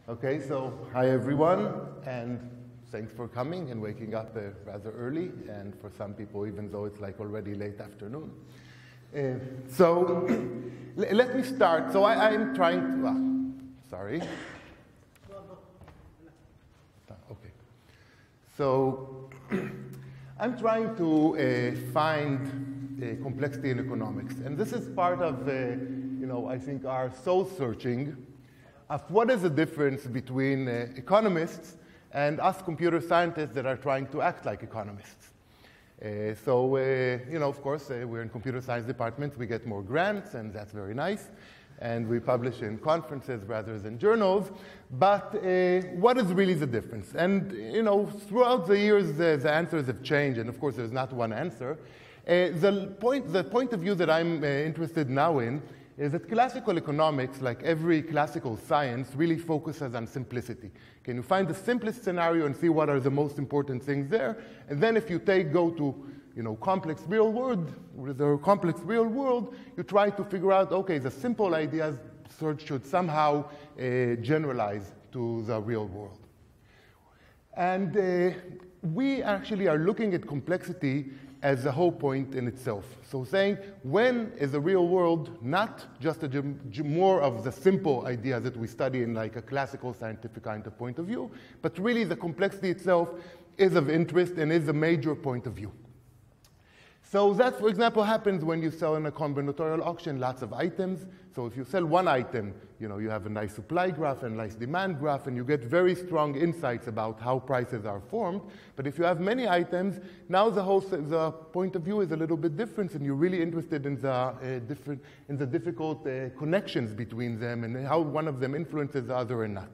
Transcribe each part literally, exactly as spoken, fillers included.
Okay, so hi everyone, and thanks for coming and waking up uh, rather early, and for some people, even though it's like already late afternoon. Uh, so let me start. So I, I'm trying to, ah, sorry. Okay. So I'm trying to uh, find uh, complexity in economics, and this is part of, uh, you know, I think our soul searching of what is the difference between uh, economists and us computer scientists that are trying to act like economists. Uh, so, uh, you know, of course, uh, we're in computer science departments, we get more grants, and that's very nice. And we publish in conferences rather than journals. But uh, what is really the difference? And, you know, throughout the years, uh, the answers have changed, and of course, there's not one answer. Uh, the, point, the point of view that I'm uh, interested now in is that classical economics, like every classical science, really focuses on simplicity. Can you find the simplest scenario and see what are the most important things there? And then if you take, go to, you know, complex real world, with the complex real world, you try to figure out, okay, the simple ideas search should somehow uh, generalize to the real world. And uh, we actually are looking at complexity as a whole point in itself. So saying, when is the real world not just a more of the simple ideas that we study in like a classical scientific kind of point of view, but really the complexity itself is of interest and is a major point of view. So that, for example, happens when you sell in a combinatorial auction lots of items. So if you sell one item, you know, you have a nice supply graph and nice demand graph, and you get very strong insights about how prices are formed. But if you have many items, now the whole the point of view is a little bit different, and you're really interested in the uh, different in the difficult uh, connections between them and how one of them influences the other or not.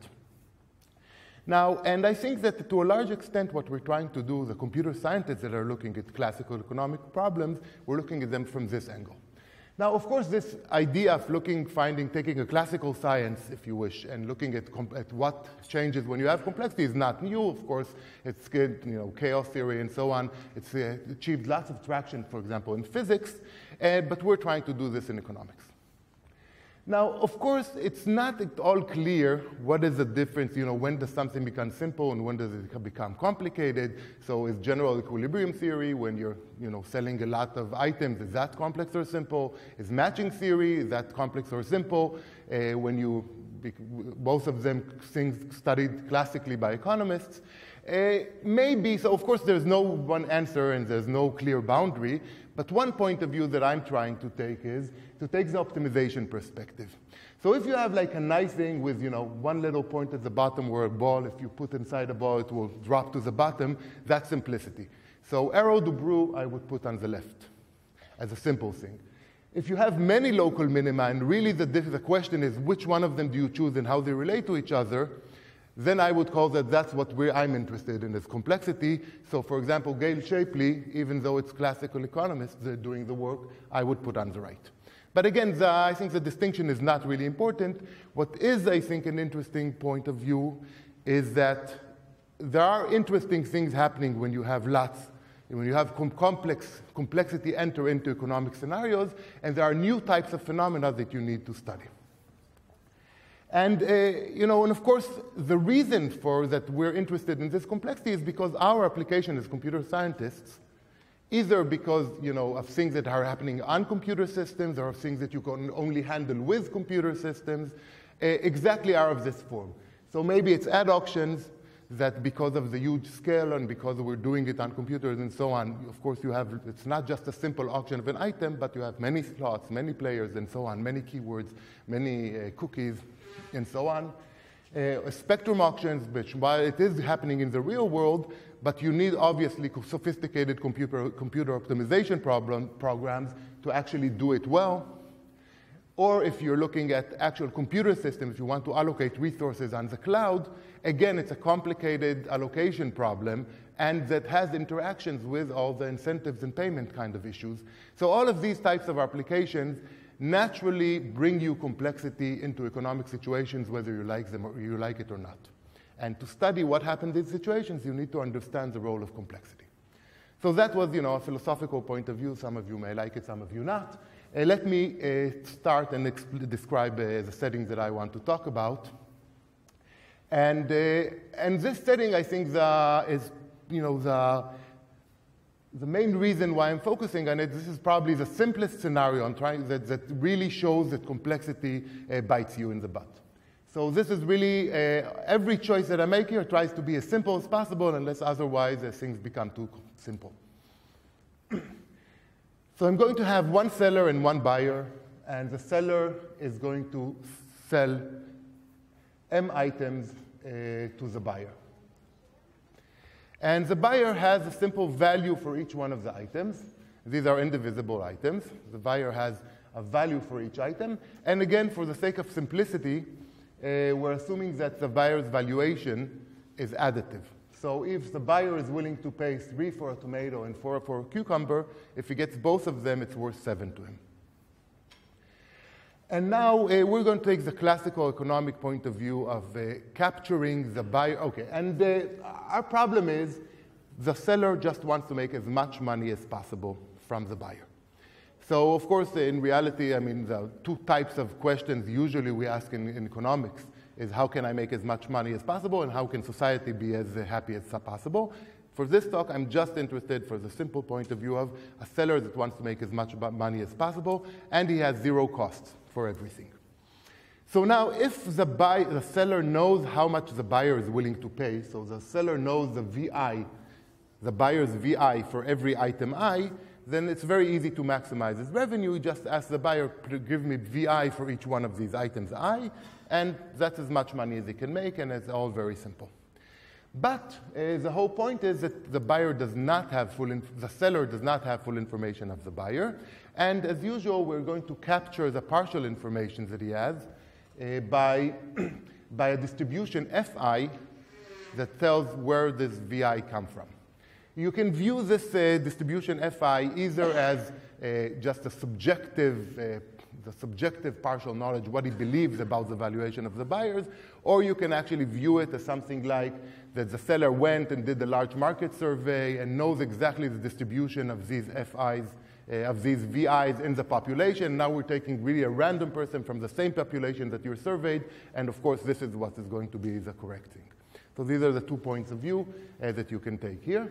Now, and I think that to a large extent what we're trying to do, the computer scientists that are looking at classical economic problems, we're looking at them from this angle. Now, of course, this idea of looking, finding, taking a classical science, if you wish, and looking at, at what changes when you have complexity is not new, of course. It's, you know, chaos theory and so on. It's uh, achieved lots of traction, for example, in physics, uh, but we're trying to do this in economics. Now, of course, it's not at all clear what is the difference, you know, when does something become simple and when does it become complicated. So is general equilibrium theory, when you're, you know, selling a lot of items, is that complex or simple? Is matching theory, is that complex or simple? Uh, when you, both of them things studied classically by economists. Uh, maybe, so of course there's no one answer and there's no clear boundary, but one point of view that I'm trying to take is to take the optimization perspective. So if you have like a nice thing with, you know, one little point at the bottom where a ball, if you put inside a ball, it will drop to the bottom, that's simplicity. So arrow de Broglie, I would put on the left as a simple thing. If you have many local minima, and really the, the question is which one of them do you choose and how they relate to each other, then I would call that that's what we're, I'm interested in, is complexity. So for example, Gail Shapley, even though it's classical economists that are doing the work, I would put on the right. But again, the, I think the distinction is not really important. What is, I think, an interesting point of view is that there are interesting things happening when you have lots, when you have com complex complexity enter into economic scenarios, and there are new types of phenomena that you need to study. And, uh, you know, and of course, the reason for that we're interested in this complexity is because our application as computer scientists, either because, you know, of things that are happening on computer systems or of things that you can only handle with computer systems, uh, exactly are of this form. So maybe it's ad auctions that because of the huge scale and because we're doing it on computers and so on, of course you have, it's not just a simple auction of an item, but you have many slots, many players and so on, many keywords, many uh, cookies, and so on. Uh, spectrum auctions, which while it is happening in the real world, but you need obviously sophisticated computer, computer optimization problem, programs to actually do it well. Or if you're looking at actual computer systems, if you want to allocate resources on the cloud, again, it's a complicated allocation problem, and that has interactions with all the incentives and payment kind of issues. So all of these types of applications naturally bring you complexity into economic situations, whether you like them or you like it or not. And to study what happens in these situations, you need to understand the role of complexity. So that was, you know, a philosophical point of view. Some of you may like it, some of you not. Uh, let me uh, start and describe uh, the settings that I want to talk about. And, uh, and this setting, I think, the, is you know, the, the main reason why I'm focusing on it. This is probably the simplest scenario I'm trying, that, that really shows that complexity uh, bites you in the butt. So this is really, uh, every choice that I make here tries to be as simple as possible, unless otherwise uh, things become too simple. So I'm going to have one seller and one buyer, and the seller is going to sell M items uh, to the buyer. And the buyer has a simple value for each one of the items. These are indivisible items. The buyer has a value for each item. And again, for the sake of simplicity, uh, we're assuming that the buyer's valuation is additive. So if the buyer is willing to pay three for a tomato and four for a cucumber, if he gets both of them, it's worth seven to him. And now uh, we're going to take the classical economic point of view of uh, capturing the buyer. Okay, and uh, our problem is the seller just wants to make as much money as possible from the buyer. So of course, in reality, I mean, the two types of questions usually we ask in, in economics is how can I make as much money as possible, and how can society be as happy as possible. For this talk, I'm just interested for the simple point of view of a seller that wants to make as much money as possible, and he has zero costs for everything. So now, if the, buy, the seller knows how much the buyer is willing to pay, so the seller knows the V I, the buyer's V I for every item I, then it's very easy to maximize his revenue. You just ask the buyer to give me V I for each one of these items I, and that's as much money as he can make, and it's all very simple. But uh, the whole point is that the buyer does not have full, the seller does not have full information of the buyer. And as usual, we're going to capture the partial information that he has uh, by, by a distribution F I that tells where this V I come from. You can view this uh, distribution F I either as uh, just a subjective, uh, the subjective partial knowledge, what he believes about the valuation of the buyers, or you can actually view it as something like that the seller went and did the large market survey and knows exactly the distribution of these F Is, uh, of these V Is in the population. Now we're taking really a random person from the same population that you're surveyed, and of course this is what is going to be the correct thing. So these are the two points of view uh, that you can take here.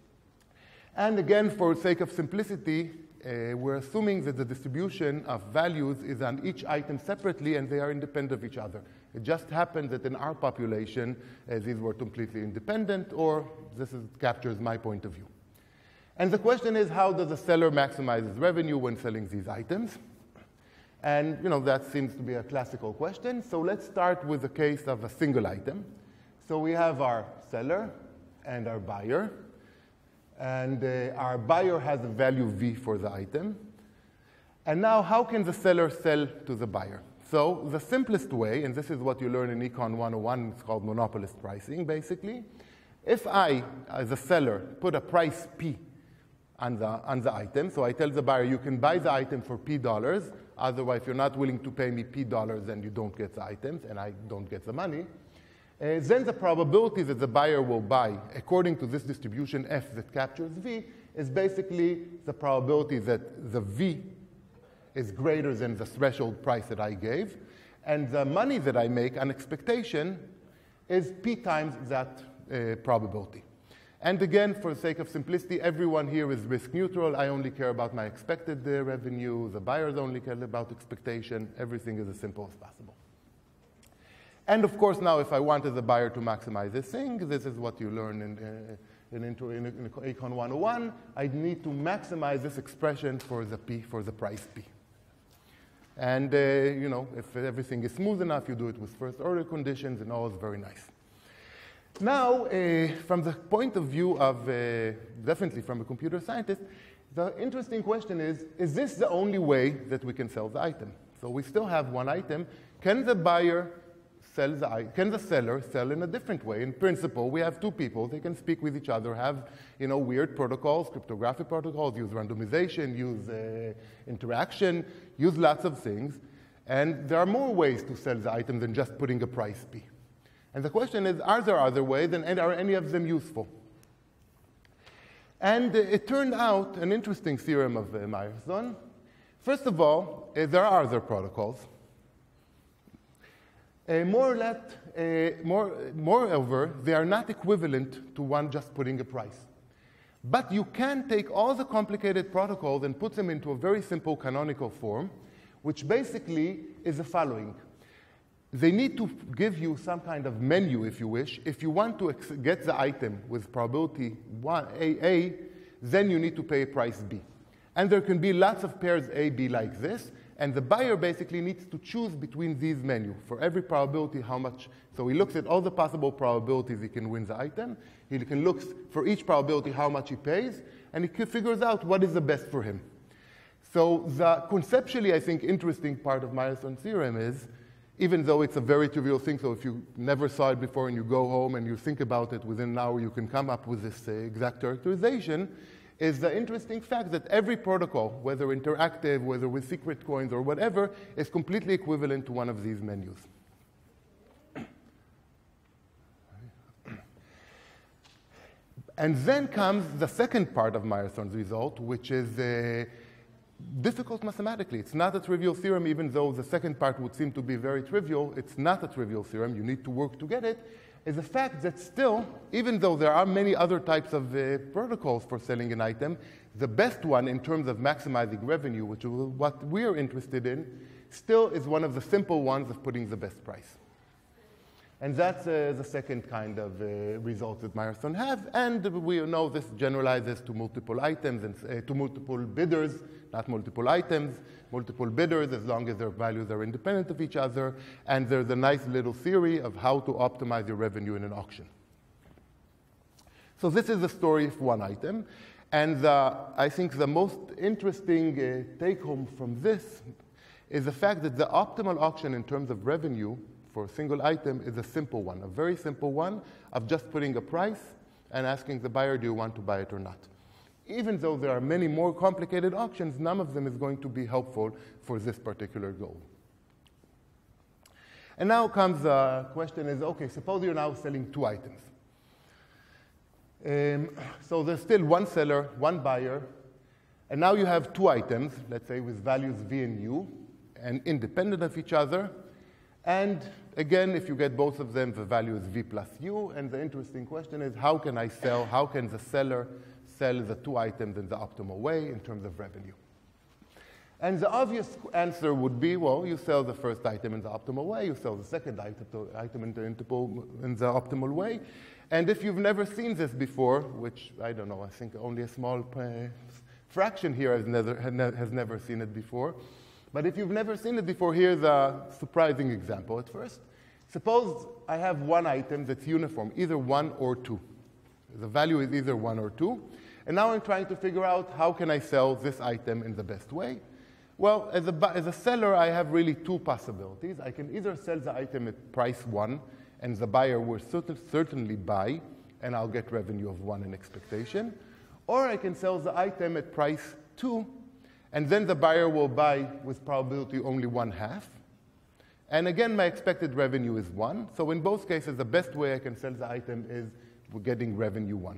And again, for sake of simplicity, uh, we're assuming that the distribution of values is on each item separately, and they are independent of each other. It just happened that in our population, uh, these were completely independent, or this is, captures my point of view. And the question is, how does the seller maximize his revenue when selling these items? And you know, that seems to be a classical question. So let's start with the case of a single item. So we have our seller and our buyer. And uh, our buyer has a value V for the item. And now, how can the seller sell to the buyer? So the simplest way, and this is what you learn in Econ one oh one, it's called monopolist pricing, basically. If I, as a seller, put a price P on the, on the item, so I tell the buyer, you can buy the item for P dollars, otherwise if you're not willing to pay me P dollars, then you don't get the items, and I don't get the money. Uh, then the probability that the buyer will buy, according to this distribution F that captures V, is basically the probability that the V is greater than the threshold price that I gave. And the money that I make on expectation is P times that uh, probability. And again, for the sake of simplicity, everyone here is risk neutral. I only care about my expected uh, revenue. The buyers only care about expectation. Everything is as simple as possible. And of course, now if I wanted the buyer to maximize this thing, this is what you learn in, uh, in, in, in Econ one oh one. I need to maximize this expression for the P, for the price P. And uh, you know, if everything is smooth enough, you do it with first order conditions, and all is very nice. Now, uh, from the point of view of, uh, definitely from a computer scientist, the interesting question is, is this the only way that we can sell the item? So we still have one item. Can the buyer sell the, can the seller sell in a different way? In principle, we have two people. They can speak with each other, have you know, weird protocols, cryptographic protocols, use randomization, use uh, interaction, use lots of things. And there are more ways to sell the item than just putting a price P. And the question is, are there other ways, and are any of them useful? And uh, it turned out an interesting theorem of uh, Meyerson. First of all, uh, there are other protocols. Uh, more or less, uh, more, moreover, they are not equivalent to one just putting a price. But you can take all the complicated protocols and put them into a very simple canonical form, which basically is the following. They need to give you some kind of menu, if you wish. If you want to get the item with probability one, A A, then you need to pay price B. And there can be lots of pairs A, B like this, and the buyer basically needs to choose between these menus. For every probability, how much. So he looks at all the possible probabilities he can win the item. He can look for each probability how much he pays, and he figures out what is the best for him. So the conceptually, I think, interesting part of Myerson's theorem is, even though it's a very trivial thing, so if you never saw it before and you go home and you think about it within an hour, you can come up with this uh, exact characterization, is the interesting fact that every protocol, whether interactive, whether with secret coins or whatever, is completely equivalent to one of these menus. And then comes the second part of Myerson's result, which is uh, difficult mathematically. It's not a trivial theorem, even though the second part would seem to be very trivial. It's not a trivial theorem. You need to work to get it. Is the fact that still, even though there are many other types of uh, protocols for selling an item, the best one in terms of maximizing revenue, which is what we're interested in, still is one of the simple ones of putting the best price. And that's uh, the second kind of uh, result that Myerson have. And we know this generalizes to multiple items and uh, to multiple bidders, not multiple items, multiple bidders as long as their values are independent of each other. And there's a nice little theory of how to optimize your revenue in an auction. So this is the story of one item. And uh, I think the most interesting uh, take-home from this is the fact that the optimal auction in terms of revenue for a single item is a simple one, a very simple one of just putting a price and asking the buyer, do you want to buy it or not? Even though there are many more complicated auctions, none of them is going to be helpful for this particular goal. And now comes the question is, okay, suppose you're now selling two items. Um, so there's still one seller, one buyer, and now you have two items, let's say with values V and U, and independent of each other. And again, if you get both of them, the value is V plus U. And the interesting question is, how can I sell, how can the seller sell the two items in the optimal way in terms of revenue? And the obvious answer would be, well, you sell the first item in the optimal way, you sell the second item, item in, the, in the optimal way. And if you've never seen this before, which I don't know, I think only a small uh, fraction here has never, has never seen it before. But if you've never seen it before, here's a surprising example at first. Suppose I have one item that's uniform, either one or two. The value is either one or two. And now I'm trying to figure out how can I sell this item in the best way. Well, as a, as a seller, I have really two possibilities. I can either sell the item at price one, and the buyer will certain, certainly buy, and I'll get revenue of one in expectation. Or I can sell the item at price two, and then the buyer will buy with probability only one half. And again, my expected revenue is one. So in both cases, the best way I can sell the item is getting revenue one.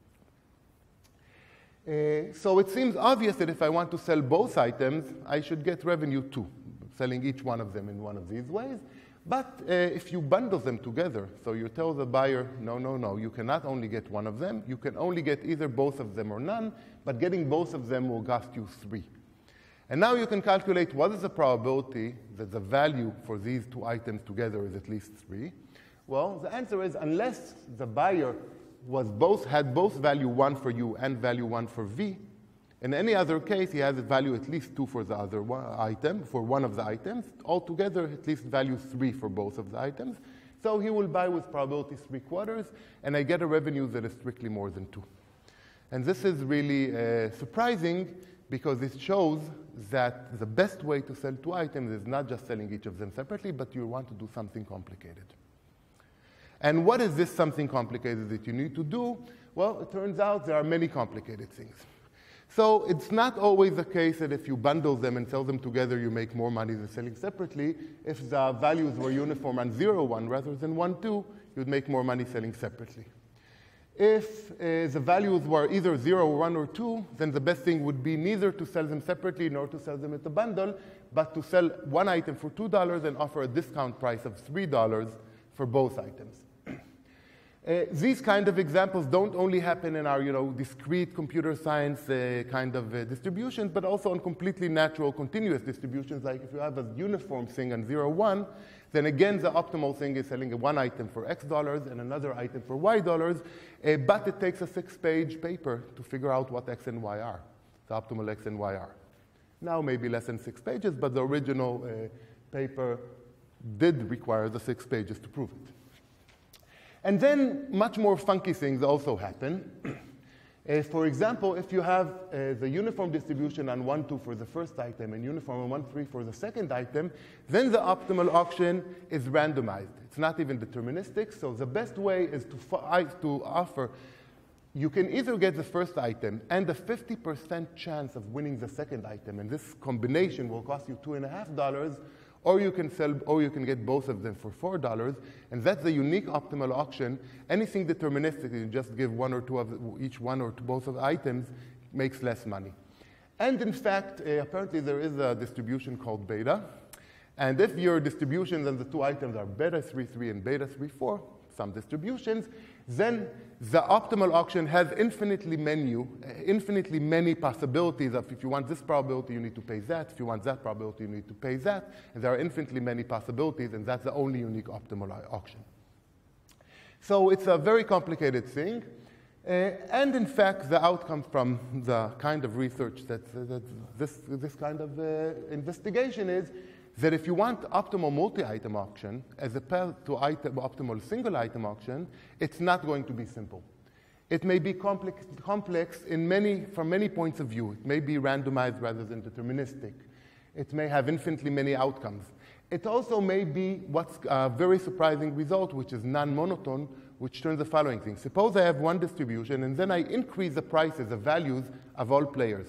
Uh, so it seems obvious that if I want to sell both items, I should get revenue two, selling each one of them in one of these ways. But uh, if you bundle them together, so you tell the buyer, no, no, no, you cannot only get one of them. You can only get either both of them or none, but getting both of them will cost you three. And now you can calculate what is the probability that the value for these two items together is at least three. Well, the answer is unless the buyer was both, had both value one for U and value one for V, in any other case, he has a value at least two for the other one item, for one of the items. Altogether, at least value three for both of the items. So he will buy with probability three quarters, and I get a revenue that is strictly more than two. And this is really uh, surprising, because it shows that the best way to sell two items is not just selling each of them separately, but you want to do something complicated. And what is this something complicated that you need to do? Well, it turns out there are many complicated things. So it's not always the case that if you bundle them and sell them together, you make more money than selling separately. If the values were uniform on zero, one rather than one, two, you'd make more money selling separately. If uh, the values were either zero, one, or two, then the best thing would be neither to sell them separately nor to sell them at a bundle, but to sell one item for two dollars and offer a discount price of three dollars for both items. Uh, these kind of examples don't only happen in our, you know, discrete computer science uh, kind of uh, distributions, but also on completely natural continuous distributions. Like if you have a uniform thing on zero, one, then again the optimal thing is selling one item for X dollars and another item for Y dollars, uh, but it takes a six-page paper to figure out what X and Y are, the optimal X and Y are. Now maybe less than six pages, but the original uh, paper did require the six pages to prove it. And then much more funky things also happen. uh, for example, if you have uh, the uniform distribution on one, two for the first item and uniform on one, three for the second item, then the optimal auction is randomized. It's not even deterministic, so the best way is to, to offer, you can either get the first item and a fifty percent chance of winning the second item, and this combination will cost you two and a half dollars, or you can sell, or you can get both of them for four dollars, and that's the unique optimal auction. Anything deterministic, you just give one or two of the, each one or two, both of the items, makes less money. And in fact, uh, apparently there is a distribution called beta, and if your distributions and the two items are beta three three and beta three four, some distributions, then the optimal auction has infinitely menu, uh, infinitely many possibilities of if you want this probability, you need to pay that. If you want that probability, you need to pay that. And there are infinitely many possibilities, and that's the only unique optimal auction. So it's a very complicated thing. Uh, and in fact, the outcome from the kind of research that, uh, that this, this kind of uh, investigation is that if you want optimal multi-item auction as opposed to item, optimal single-item auction, it's not going to be simple. It may be complex, complex in many, from many points of view. It may be randomized rather than deterministic. It may have infinitely many outcomes. It also may be what's a very surprising result, which is non-monotone, which turns the following thing. Suppose I have one distribution, and then I increase the prices, the values of all players.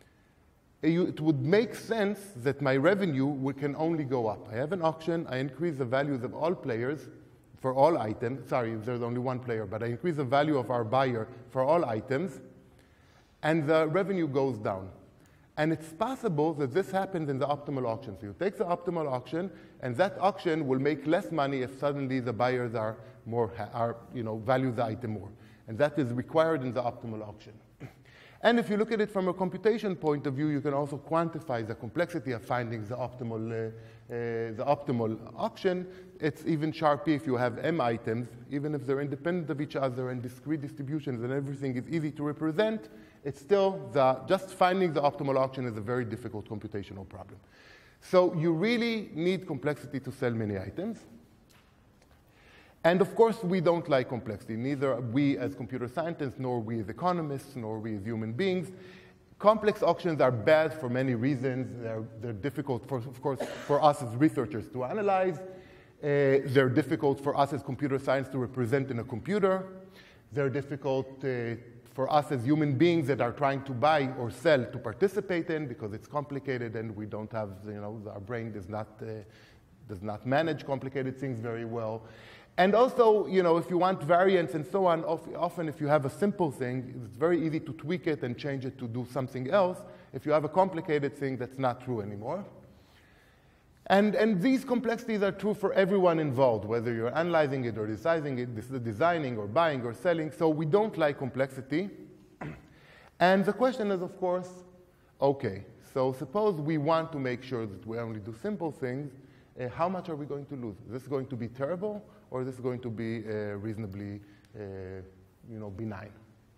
It would make sense that my revenue can only go up. I have an auction, I increase the values of all players for all items. Sorry, there's only one player, but I increase the value of our buyer for all items, and the revenue goes down. And it's possible that this happens in the optimal auction. So you take the optimal auction, and that auction will make less money if suddenly the buyers are more, are, you know, value the item more. And that is required in the optimal auction. And if you look at it from a computation point of view, you can also quantify the complexity of finding the optimal, uh, uh, the optimal auction. It's even sharpy if you have m items, even if they're independent of each other and discrete distributions and everything is easy to represent, it's still the, just finding the optimal auction is a very difficult computational problem. So you really need complexity to sell many items. And of course, we don't like complexity, neither we as computer scientists, nor we as economists, nor we as human beings. Complex auctions are bad for many reasons. They're, they're difficult, for, of course, for us as researchers to analyze. Uh, they're difficult for us as computer science to represent in a computer. They're difficult uh, for us as human beings that are trying to buy or sell to participate in, because it's complicated and we don't have, you know, our brain does not, uh, does not manage complicated things very well. And also, you know, if you want variance and so on, often if you have a simple thing, it's very easy to tweak it and change it to do something else. If you have a complicated thing, that's not true anymore. And, and these complexities are true for everyone involved, whether you're analyzing it or deciding it, designing or buying or selling. So we don't like complexity. And the question is, of course, okay, so suppose we want to make sure that we only do simple things. Uh, how much are we going to lose? Is this going to be terrible, or is this going to be uh, reasonably uh, you know, benign?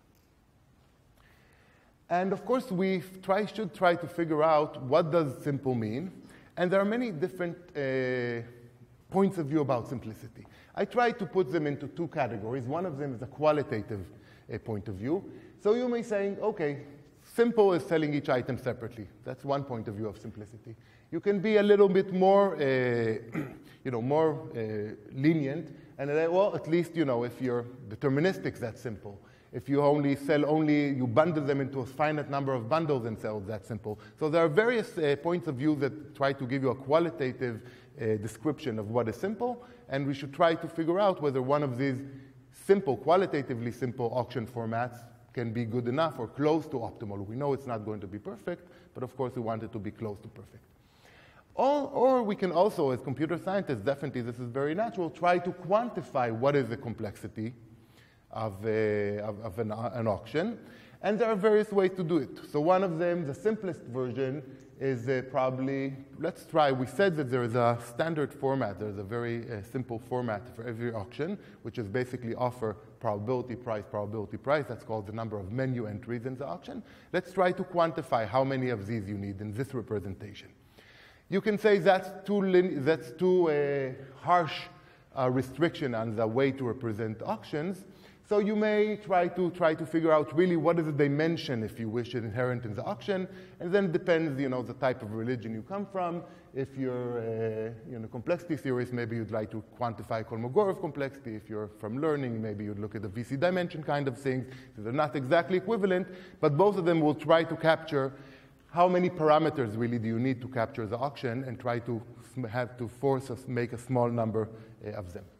And of course, we try, should try to figure out what does simple mean. And there are many different uh, points of view about simplicity. I try to put them into two categories. One of them is a qualitative uh, point of view. So you may say, okay, simple is selling each item separately. That's one point of view of simplicity. You can be a little bit more, uh, you know, more uh, lenient, and uh, well, at least, you know, if you're deterministic, that's simple. If you only sell only, you bundle them into a finite number of bundles and sell, that's simple. So there are various uh, points of view that try to give you a qualitative uh, description of what is simple, and we should try to figure out whether one of these simple, qualitatively simple auction formats can be good enough or close to optimal. We know it's not going to be perfect, but of course we want it to be close to perfect. Or, or we can also, as computer scientists, definitely this is very natural, try to quantify what is the complexity of, a, of, of an, an auction. And there are various ways to do it. So one of them, the simplest version, is uh, probably, let's try, we said that there is a standard format. There's a very uh, simple format for every auction, which is basically offer, probability, price, probability, price. That's called the number of menu entries in the auction. Let's try to quantify how many of these you need in this representation. You can say that's too, that's too uh, harsh uh, restriction on the way to represent auctions. So you may try to try to figure out really what is the dimension, if you wish, inherent in the auction, and then it depends, you know, the type of religion you come from. If you're, uh, you know, complexity theorist, maybe you'd like to quantify Kolmogorov complexity. If you're from learning, maybe you'd look at the V C dimension kind of things. So they're not exactly equivalent, but both of them will try to capture how many parameters really do you need to capture the auction, and try to have to force us make a small number uh, of them.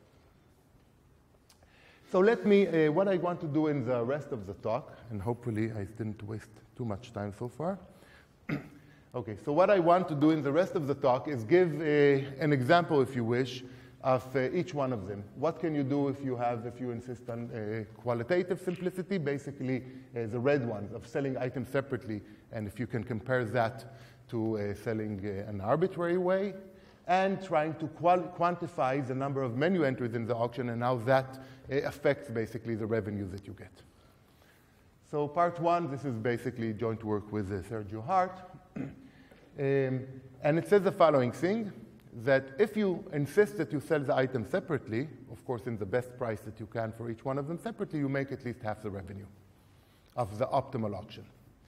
So let me, uh, what I want to do in the rest of the talk, and hopefully I didn't waste too much time so far. Okay, so what I want to do in the rest of the talk is give a, an example, if you wish, of uh, each one of them. What can you do if you have, if you insist on uh, qualitative simplicity, basically uh, the red ones of selling items separately, and if you can compare that to uh, selling uh, an arbitrary way, and trying to quantify the number of menu entries in the auction and how that uh, affects basically the revenue that you get. So part one, this is basically joint work with uh, Sergio Hart. um, and it says the following thing, that if you insist that you sell the item separately, of course in the best price that you can for each one of them separately, you make at least half the revenue of the optimal auction.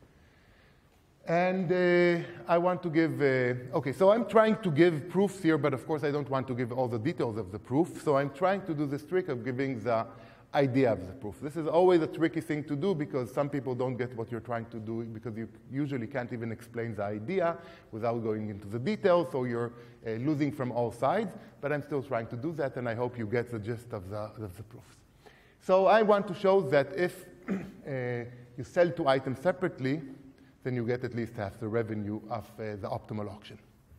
And uh, I want to give, uh, okay, so I'm trying to give proofs here, but of course I don't want to give all the details of the proof. So I'm trying to do this trick of giving the idea of the proof. This is always a tricky thing to do because some people don't get what you're trying to do because you usually can't even explain the idea without going into the details, so you're uh, losing from all sides. But I'm still trying to do that, and I hope you get the gist of the, of the proofs. So I want to show that if uh, you sell two items separately, then you get at least half the revenue of uh, the optimal auction.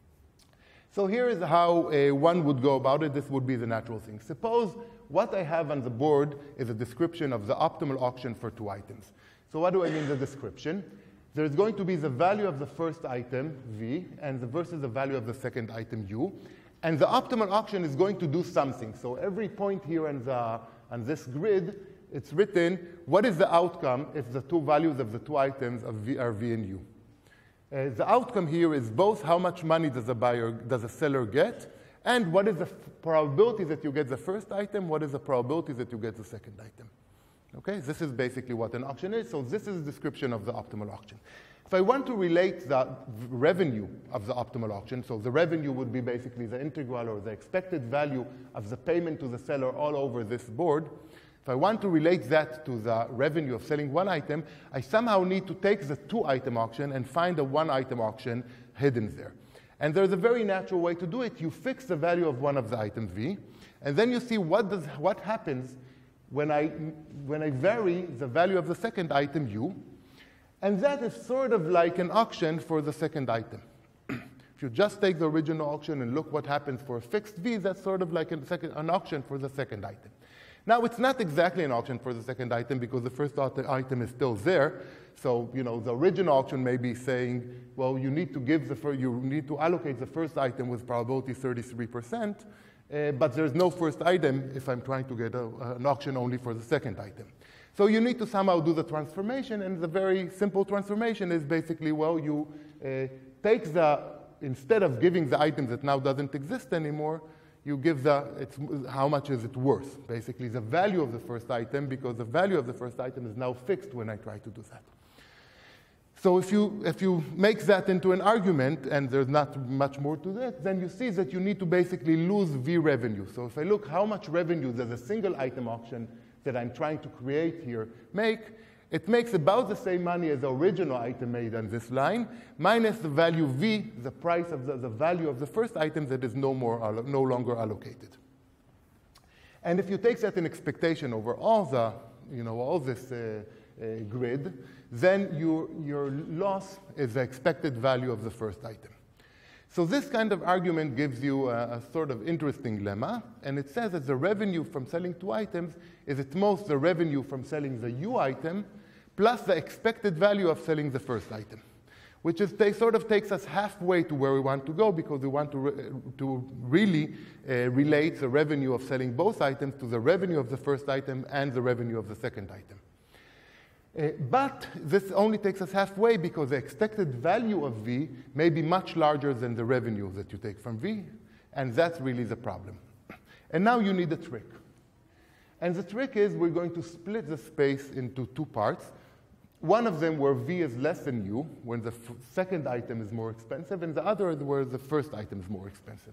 So here is how uh, one would go about it. This would be the natural thing. Suppose what I have on the board is a description of the optimal auction for two items. So what do I mean the description? There's going to be the value of the first item, V, and the versus the value of the second item, U. And the optimal auction is going to do something. So every point here on, the, on this grid, it's written, what is the outcome if the two values of the two items of v, are V and U? Uh, the outcome here is both how much money does a buyer, does a seller get, and what is the probability that you get the first item, what is the probability that you get the second item. Okay, this is basically what an auction is. So this is a description of the optimal auction. If I want to relate the revenue of the optimal auction, so the revenue would be basically the integral or the expected value of the payment to the seller all over this board. If I want to relate that to the revenue of selling one item, I somehow need to take the two-item auction and find a one-item auction hidden there. And there's a very natural way to do it. You fix the value of one of the items, V, and then you see what, does, what happens when I, when I vary the value of the second item, U. And that is sort of like an auction for the second item. If you just take the original auction and look what happens for a fixed V, that's sort of like a second, an auction for the second item. Now, it's not exactly an auction for the second item because the first item is still there. So, you know, the original auction may be saying, well, you need to give the first, you need to allocate the first item with probability thirty-three percent, uh, but there's no first item if I'm trying to get a, an auction only for the second item. So you need to somehow do the transformation, and the very simple transformation is basically, well, you uh, take the, instead of giving the item that now doesn't exist anymore, you give the, it's, how much is it worth, basically the value of the first item, because the value of the first item is now fixed when I try to do that. So if you, if you make that into an argument, and there's not much more to that, then you see that you need to basically lose V revenue. So if I look how much revenue does a single item auction that I'm trying to create here make, it makes about the same money as the original item made on this line, minus the value V, the price of the, the value of the first item that is no, more, no longer allocated. And if you take that in expectation over all the, you know, all this uh, uh, grid, then your, your loss is the expected value of the first item. So this kind of argument gives you a, a sort of interesting lemma, and it says that the revenue from selling two items is at most the revenue from selling the U item plus the expected value of selling the first item, which is they sort of takes us halfway to where we want to go, because we want to, re to really uh, relate the revenue of selling both items to the revenue of the first item and the revenue of the second item. Uh, but this only takes us halfway, because the expected value of V may be much larger than the revenue that you take from V, and that's really the problem. And now you need a trick. And the trick is we're going to split the space into two parts. One of them where V is less than U, when the f second item is more expensive, and the other is where the first item is more expensive.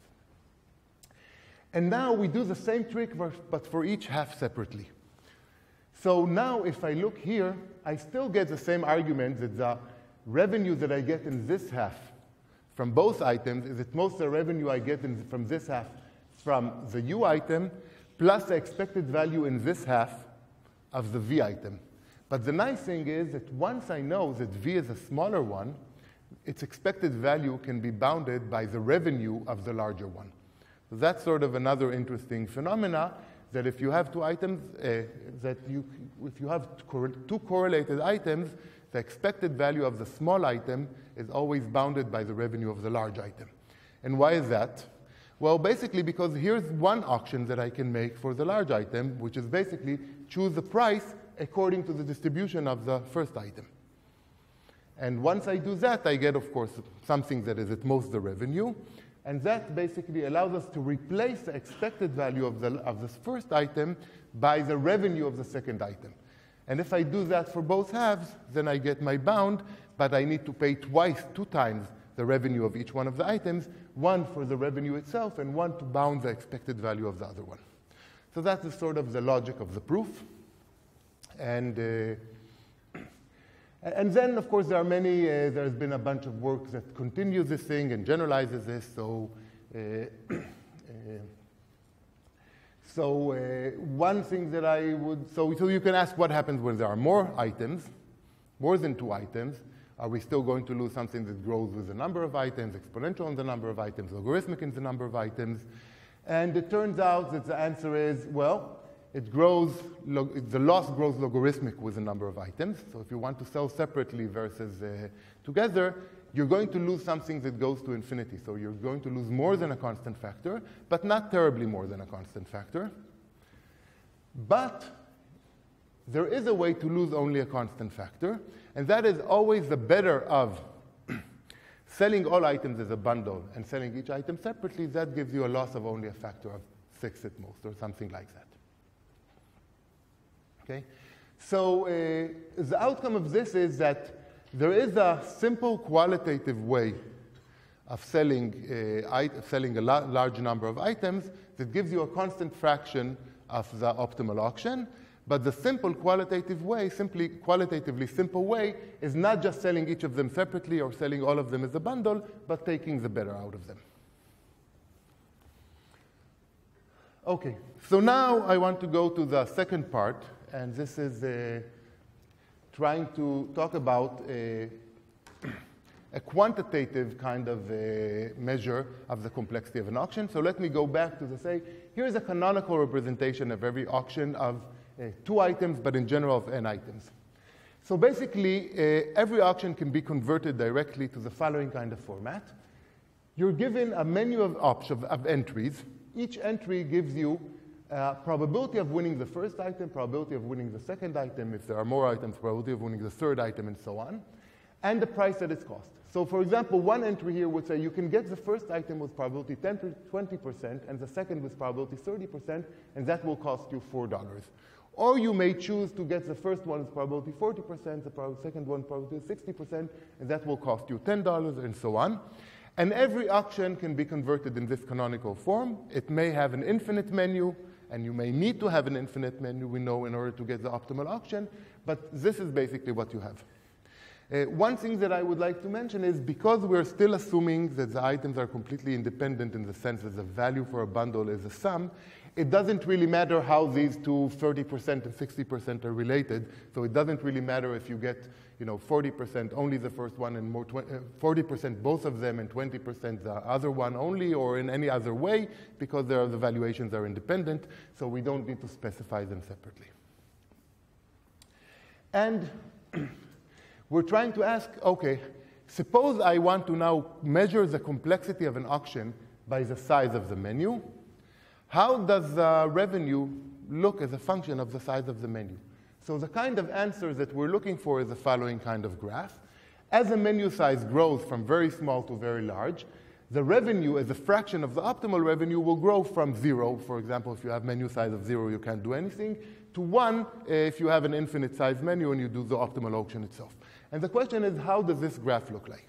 And now we do the same trick, but for each half separately. So now if I look here, I still get the same argument that the revenue that I get in this half from both items is at most the revenue I get in, from this half from the U item plus the expected value in this half of the V item. But the nice thing is that once I know that V is a smaller one, its expected value can be bounded by the revenue of the larger one. So that's sort of another interesting phenomena, that if you have two items, uh, that you, if you have two correlated items, the expected value of the small item is always bounded by the revenue of the large item. And why is that? Well, basically because here's one auction that I can make for the large item, which is basically choose the price according to the distribution of the first item. And once I do that, I get, of course, something that is at most the revenue. And that basically allows us to replace the expected value of, the, of this first item by the revenue of the second item. And if I do that for both halves, then I get my bound, but I need to pay twice, two times the revenue of each one of the items, one for the revenue itself and one to bound the expected value of the other one. So that is sort of the logic of the proof. And, uh, and then, of course, there are many, uh, there's been a bunch of work that continues this thing and generalizes this. So, uh, uh, so uh, one thing that I would, so, so you can ask what happens when there are more items, more than two items. Are we still going to lose something that grows with the number of items, exponential in the number of items, logarithmic in the number of items? And it turns out that the answer is, well, it grows, the loss grows logarithmic with the number of items. So if you want to sell separately versus uh, together, you're going to lose something that goes to infinity. So you're going to lose more than a constant factor, but not terribly more than a constant factor. But there is a way to lose only a constant factor, and that is always the better of selling all items as a bundle and selling each item separately. That gives you a loss of only a factor of six at most, or something like that. Okay? So uh, the outcome of this is that there is a simple qualitative way of selling, uh, selling a large number of items that gives you a constant fraction of the optimal auction. But the simple qualitative way, simply qualitatively simple way, is not just selling each of them separately or selling all of them as a bundle, but taking the better out of them. Okay, so now I want to go to the second part, and this is uh, trying to talk about a, a quantitative kind of a measure of the complexity of an auction. So let me go back to the say, here's a canonical representation of every auction of uh, two items, but in general of n items. So basically, uh, every auction can be converted directly to the following kind of format. You're given a menu of options, of entries. Each entry gives you uh, probability of winning the first item, probability of winning the second item, if there are more items, probability of winning the third item, and so on, and the price that it's cost. So for example, one entry here would say you can get the first item with probability ten to twenty percent, and the second with probability thirty percent, and that will cost you four dollars. Or you may choose to get the first one with probability forty percent, the second one probability sixty percent, and that will cost you ten dollars, and so on. And every auction can be converted in this canonical form. It may have an infinite menu, and you may need to have an infinite menu, we know, in order to get the optimal auction, but this is basically what you have. Uh, one thing that I would like to mention is because we're still assuming that the items are completely independent in the sense that the value for a bundle is a sum, It doesn't really matter how these two thirty percent and sixty percent are related. So it doesn't really matter if you get you know, forty percent only the first one and more forty percent both of them and twenty percent the other one only, or in any other way, because the valuations are independent. So we don't need to specify them separately. And we're trying to ask, OK, suppose I want to now measure the complexity of an auction by the size of the menu. How does the revenue look as a function of the size of the menu? So the kind of answer that we're looking for is the following kind of graph. As the menu size grows from very small to very large, the revenue as a fraction of the optimal revenue will grow from zero. For example, if you have menu size of zero, you can't do anything, to one if you have an infinite size menu and you do the optimal auction itself. And the question is, how does this graph look like?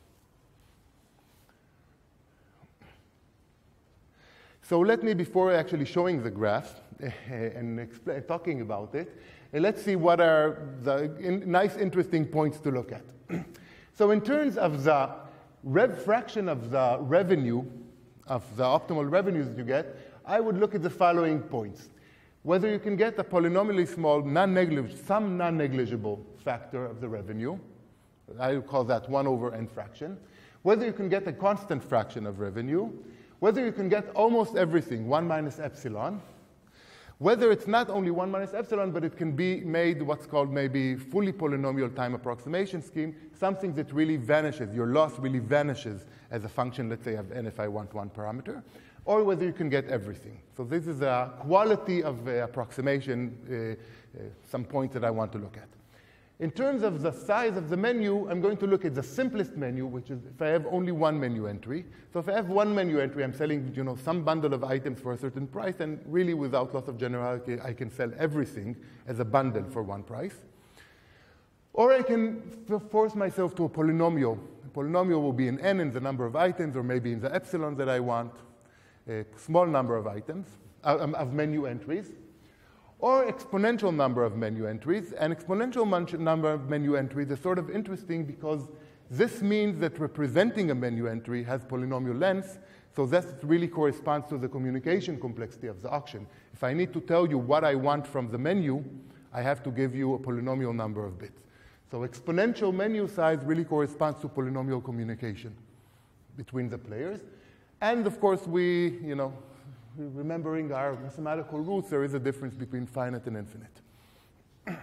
So let me, before actually showing the graph and talking about it, let's see what are the in nice, interesting points to look at. So in terms of the rev fraction of the revenue, of the optimal revenues that you get, I would look at the following points. Whether you can get a polynomially small, non-negligible, some non-negligible factor of the revenue, I would call that one over n fraction. Whether you can get a constant fraction of revenue, whether you can get almost everything, one minus epsilon, whether it's not only one minus epsilon, but it can be made what's called maybe fully polynomial time approximation scheme, something that really vanishes, your loss really vanishes as a function, let's say, of n if I want one parameter, or whether you can get everything. So this is a quality of uh, approximation, uh, uh, some points that I want to look at. In terms of the size of the menu, I'm going to look at the simplest menu, which is if I have only one menu entry. So if I have one menu entry, I'm selling you know, some bundle of items for a certain price, and really without loss of generality, I can sell everything as a bundle for one price. Or I can force myself to a polynomial. A polynomial will be in n in the number of items, or maybe in the epsilon that I want, a small number of items, uh, of menu entries. Or exponential number of menu entries. And exponential number of menu entries is sort of interesting because this means that representing a menu entry has polynomial length, so that really corresponds to the communication complexity of the auction. If I need to tell you what I want from the menu, I have to give you a polynomial number of bits. So exponential menu size really corresponds to polynomial communication between the players. And of course, we, you know, remembering our mathematical roots, there is a difference between finite and infinite.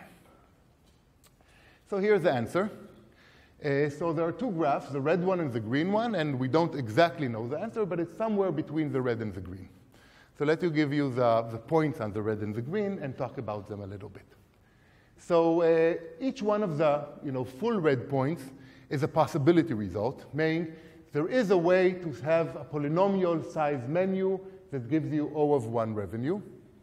So here's the answer. Uh, so there are two graphs, the red one and the green one, and we don't exactly know the answer, but it's somewhere between the red and the green. So let me give you the, the points on the red and the green and talk about them a little bit. So uh, each one of the you know, full red points is a possibility result, meaning there is a way to have a polynomial size menu that gives you O of one revenue.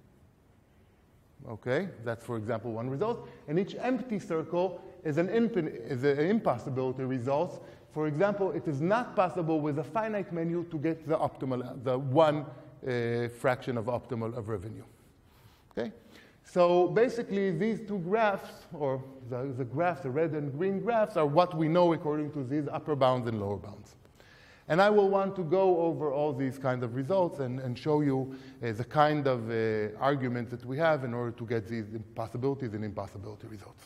Okay, that's, for example, one result. And each empty circle is an, is an impossibility result. For example, it is not possible with a finite menu to get the optimal, the one uh, fraction of optimal of revenue. Okay, so basically these two graphs, or the, the graphs, the red and green graphs, are what we know according to these upper bounds and lower bounds. And I will want to go over all these kind of results and, and show you uh, the kind of uh, arguments that we have in order to get these possibilities and impossibility results.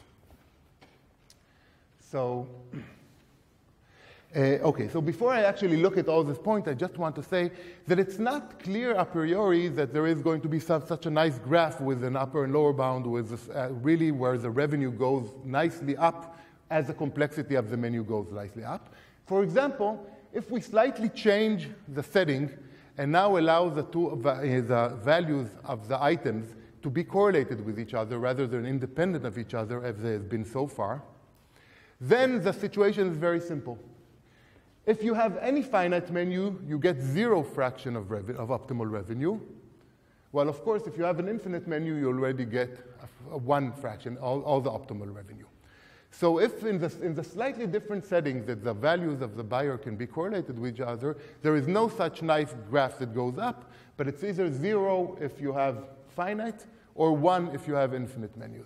So, uh, okay, so before I actually look at all these points, I just want to say that it's not clear a priori that there is going to be some, such a nice graph with an upper and lower bound with this, uh, really where the revenue goes nicely up as the complexity of the menu goes nicely up. For example, if we slightly change the setting and now allow the two the values of the items to be correlated with each other rather than independent of each other as they have been so far, then the situation is very simple. If you have any finite menu, you get zero fraction of, rev of optimal revenue. Well, of course, if you have an infinite menu, you already get a, a one fraction, all, all the optimal revenue. So if in the, in the slightly different settings that the values of the buyer can be correlated with each other, there is no such nice graph that goes up, but it's either zero if you have finite or one if you have infinite menus.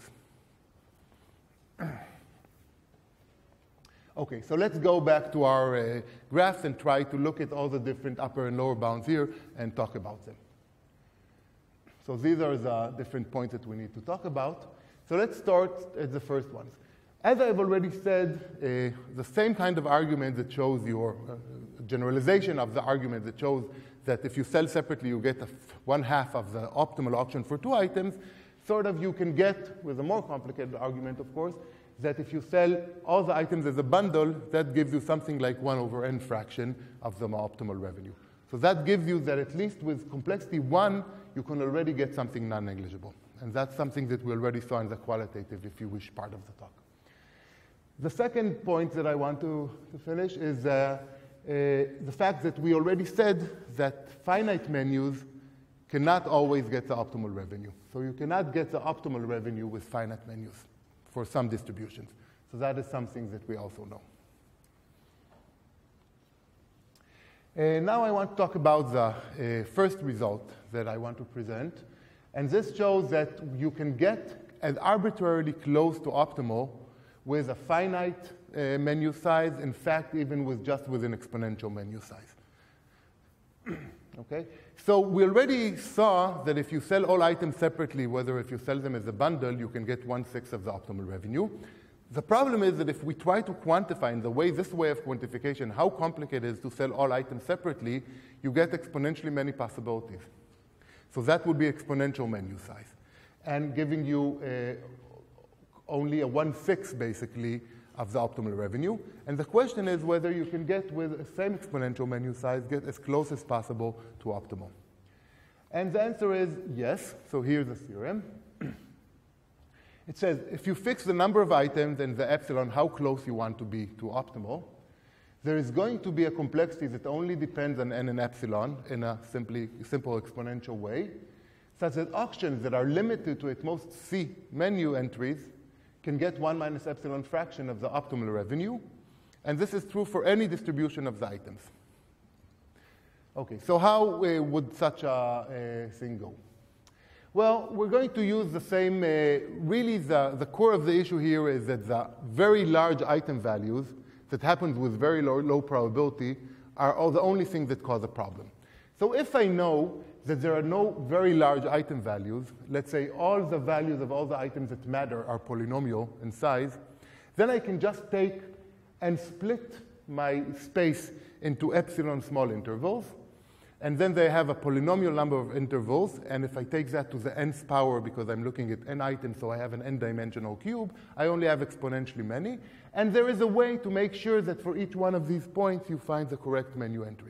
Okay, so let's go back to our uh, graphs and try to look at all the different upper and lower bounds here and talk about them. So these are the different points that we need to talk about. So let's start at the first ones. As I've already said, uh, the same kind of argument that shows your uh, generalization of the argument that shows that if you sell separately, you get a f one half of the optimal auction for two items, sort of you can get, with a more complicated argument, of course, that if you sell all the items as a bundle, that gives you something like one over n fraction of the optimal revenue. So that gives you that at least with complexity one, you can already get something non-negligible. And that's something that we already saw in the qualitative, if you wish, part of the talk. The second point that I want to, to finish is uh, uh, the fact that we already said that finite menus cannot always get the optimal revenue. So you cannot get the optimal revenue with finite menus for some distributions. So that is something that we also know. Uh, now I want to talk about the uh, first result that I want to present. And this shows that you can get as arbitrarily close to optimal with a finite uh, menu size, in fact, even with just with an exponential menu size. Okay? So we already saw that if you sell all items separately, whether if you sell them as a bundle, you can get one-sixth of the optimal revenue. The problem is that if we try to quantify in the way, this way of quantification, how complicated it is to sell all items separately, you get exponentially many possibilities. So that would be exponential menu size, and giving you uh, only a one-sixth, basically, of the optimal revenue. And the question is whether you can get, with the same exponential menu size, get as close as possible to optimal. And the answer is yes. So here's the theorem. It says if you fix the number of items and the epsilon, how close you want to be to optimal, there is going to be a complexity that only depends on n and epsilon in a simply, simple exponential way, such that auctions that are limited to at most C menu entries can get one minus epsilon fraction of the optimal revenue. And this is true for any distribution of the items. OK, so how uh, would such a uh, thing go? Well, we're going to use the same, uh, really the, the core of the issue here is that the very large item values that happens with very low, low probability are all the only thing that cause a problem. So if I know that there are no very large item values, let's say all the values of all the items that matter are polynomial in size, then I can just take and split my space into epsilon small intervals. And then they have a polynomial number of intervals. And if I take that to the nth power, because I'm looking at n items, so I have an n-dimensional cube, I only have exponentially many. And there is a way to make sure that for each one of these points, you find the correct menu entry.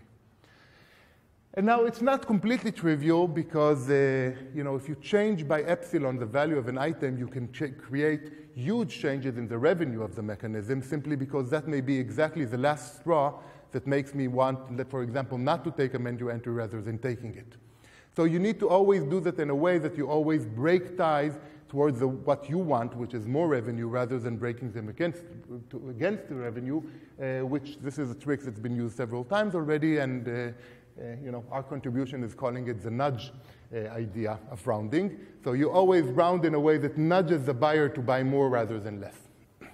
And now it's not completely trivial, because uh, you know, if you change by epsilon the value of an item, you can create huge changes in the revenue of the mechanism, simply because that may be exactly the last straw that makes me want, for example, not to take a menu entry rather than taking it. So you need to always do that in a way that you always break ties towards the, what you want, which is more revenue, rather than breaking them against, to, against the revenue, uh, which this is a trick that's been used several times already, and uh, uh, you know, our contribution is calling it the nudge uh, idea of rounding. So you always round in a way that nudges the buyer to buy more rather than less. Yeah.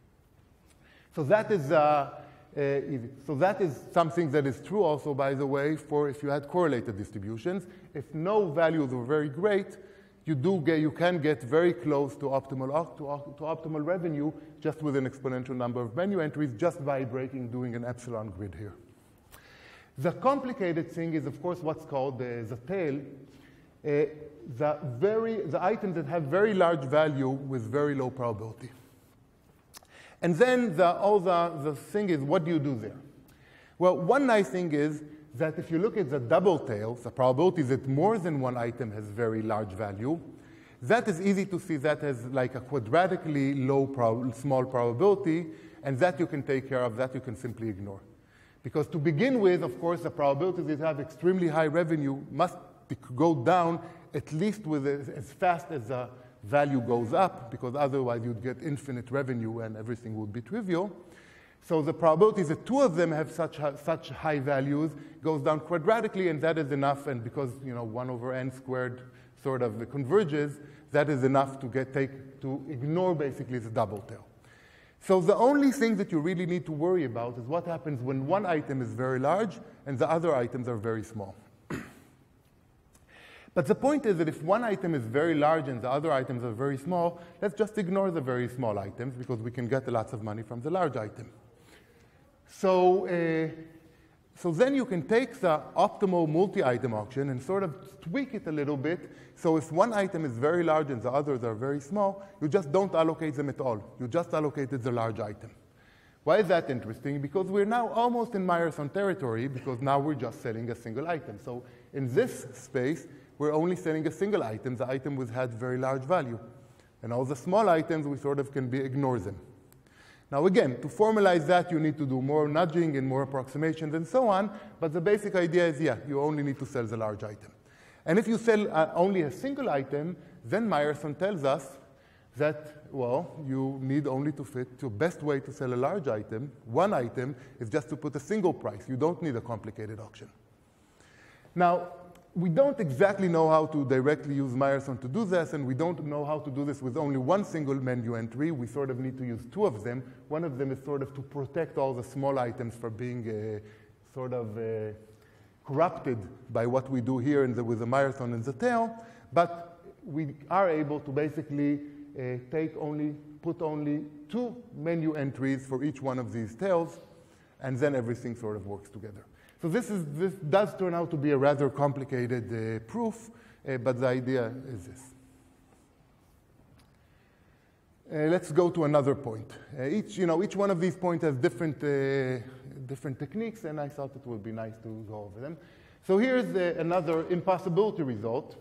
So that is uh, Uh, easy. So that is something that is true also, by the way, for if you had correlated distributions. If no values were very great, you do get, you can get very close to optimal to, to optimal revenue just with an exponential number of menu entries, just by breaking, doing an epsilon grid here. The complicated thing is, of course, what's called the, the tail. Uh, the very the items that have very large value with very low probability. And then the, all the, the thing is, what do you do there? Well, one nice thing is that if you look at the double tail, the probability that more than one item has very large value, that is easy to see that as like a quadratically low, prob small probability, and that you can take care of, that you can simply ignore. Because to begin with, of course, the probabilities that have extremely high revenue must be, go down at least with as, as fast as the value goes up, because otherwise you'd get infinite revenue and everything would be trivial. So the probability that two of them have such, such high values goes down quadratically, and that is enough. And because you know one over n squared sort of converges, that is enough to get take to ignore basically the double tail. So the only thing that you really need to worry about is what happens when one item is very large and the other items are very small. But the point is that if one item is very large and the other items are very small, let's just ignore the very small items because we can get lots of money from the large item. So, uh, so then you can take the optimal multi-item auction and sort of tweak it a little bit. So if one item is very large and the others are very small, you just don't allocate them at all. You just allocated the large item. Why is that interesting? Because we're now almost in Meyerson territory because now we're just selling a single item. So in this space, we're only selling a single item, the item which had very large value. And all the small items, we sort of can be ignore them. Now again, to formalize that, you need to do more nudging and more approximations and so on, but the basic idea is, yeah, you only need to sell the large item. And if you sell uh, only a single item, then Meyerson tells us that, well, you need only to fit, the best way to sell a large item, one item, is just to put a single price. You don't need a complicated auction. Now, we don't exactly know how to directly use Meyerson to do this, and we don't know how to do this with only one single menu entry. We sort of need to use two of them. One of them is sort of to protect all the small items from being uh, sort of uh, corrupted by what we do here in the, with the Meyerson and the tail, but we are able to basically uh, take only, put only two menu entries for each one of these tails, and then everything sort of works together. So this, is, this does turn out to be a rather complicated uh, proof, uh, but the idea is this. Uh, let's go to another point. Uh, each, you know, each one of these points has different, uh, different techniques, and I thought it would be nice to go over them. So here's uh, another impossibility result.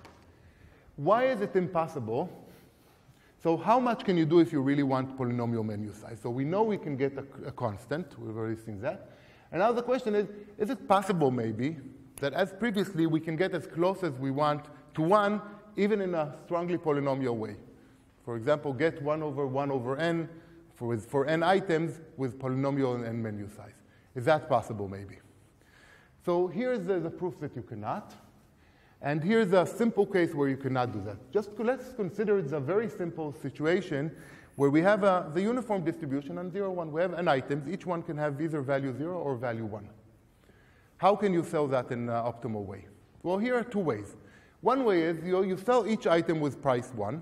Why is it impossible? So how much can you do if you really want polynomial menu size? So we know we can get a, a constant. We've already seen that. And now the question is, is it possible maybe that as previously we can get as close as we want to one, even in a strongly polynomial way? For example, get one over one over n for, for n items with polynomial and menu size. Is that possible maybe? So here's the, the proof that you cannot. And here's a simple case where you cannot do that. Just let's consider it's a very simple situation where we have a, the uniform distribution on zero, one. We have n items. Each one can have either value zero or value one. How can you sell that in an optimal way? Well, here are two ways. One way is you, know, you sell each item with price one.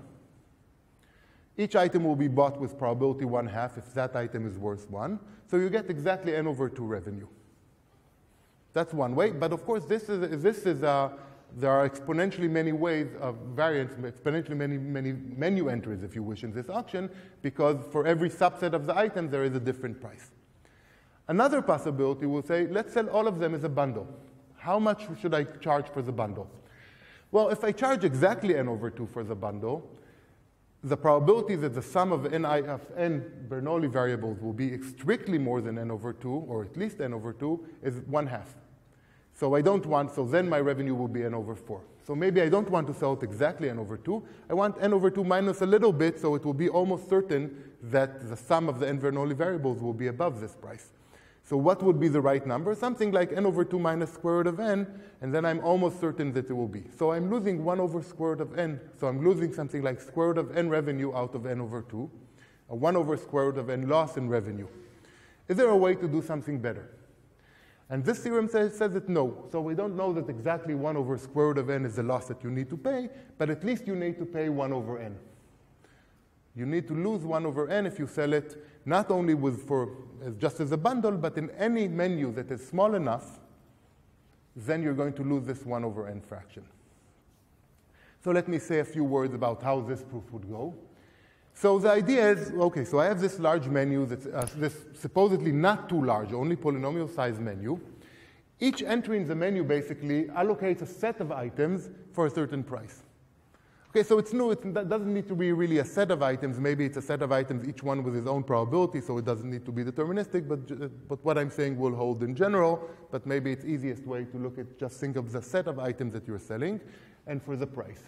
Each item will be bought with probability one half if that item is worth one. So you get exactly n over two revenue. That's one way. But of course, this is, this is a, there are exponentially many ways of variance, exponentially many, many menu entries, if you wish, in this auction, because for every subset of the items, there is a different price. Another possibility will say, let's sell all of them as a bundle. How much should I charge for the bundle? Well, if I charge exactly n over two for the bundle, the probability that the sum of n, of n Bernoulli variables will be strictly more than n over two, or at least n over two, is one half. So I don't want, so then my revenue will be n over four. So maybe I don't want to sell it exactly n over two. I want n over two minus a little bit, so it will be almost certain that the sum of the n Bernoulli variables will be above this price. So what would be the right number? Something like n over two minus square root of n, and then I'm almost certain that it will be. So I'm losing one over square root of n. So I'm losing something like square root of n revenue out of n over two, a one over square root of n loss in revenue. Is there a way to do something better? And this theorem says, says that no. So we don't know that exactly one over square root of n is the loss that you need to pay, but at least you need to pay one over n. You need to lose one over n if you sell it not only with for as just as a bundle, but in any menu that is small enough, then you're going to lose this one over n fraction. So let me say a few words about how this proof would go. So the idea is, okay, so I have this large menu, that's uh, this supposedly not too large, only polynomial size menu. Each entry in the menu basically allocates a set of items for a certain price. Okay, so it's new, it doesn't need to be really a set of items. Maybe it's a set of items, each one with its own probability, so it doesn't need to be deterministic, but, but what I'm saying will hold in general, but maybe it's easiest way to look at, just think of the set of items that you're selling, and for the price.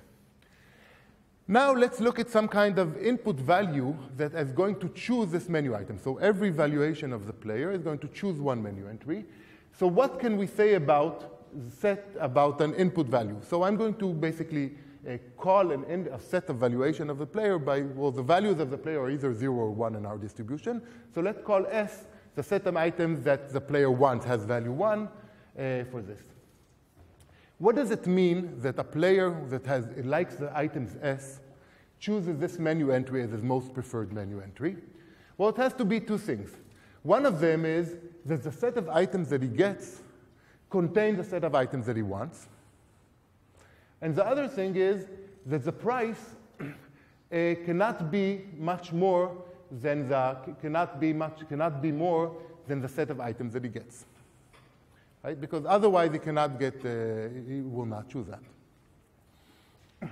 Now let's look at some kind of input value that is going to choose this menu item. So every valuation of the player is going to choose one menu entry. So what can we say about set about an input value? So I'm going to basically uh, call an in, a set of valuation of the player by, well, the values of the player are either zero or one in our distribution. So let's call S the set of items that the player wants has value one uh, for this. What does it mean that a player that has, likes the items S chooses this menu entry as his most preferred menu entry? Well, it has to be two things. One of them is that the set of items that he gets contains a set of items that he wants. And the other thing is that the price uh, cannot be much more than the, cannot be much, cannot be more than the set of items that he gets. Right? Because otherwise he cannot get, uh, he will not choose that.